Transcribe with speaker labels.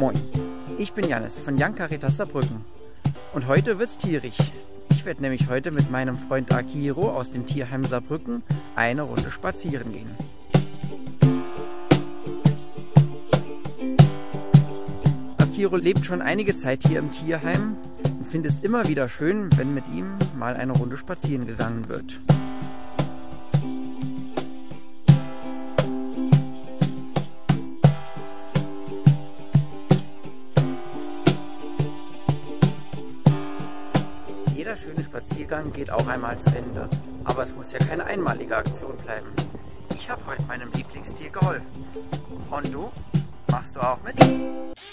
Speaker 1: Moin, ich bin Jannis von Young Caritas Saarbrücken und heute wird's tierisch. Ich werde nämlich heute mit meinem Freund Akiro aus dem Tierheim Saarbrücken eine Runde spazieren gehen. Akiro lebt schon einige Zeit hier im Tierheim und findet es immer wieder schön, wenn mit ihm mal eine Runde spazieren gegangen wird. Jeder schöne Spaziergang geht auch einmal zu Ende, aber es muss ja keine einmalige Aktion bleiben. Ich habe heute meinem Lieblingstier geholfen. Und du? Machst du auch mit?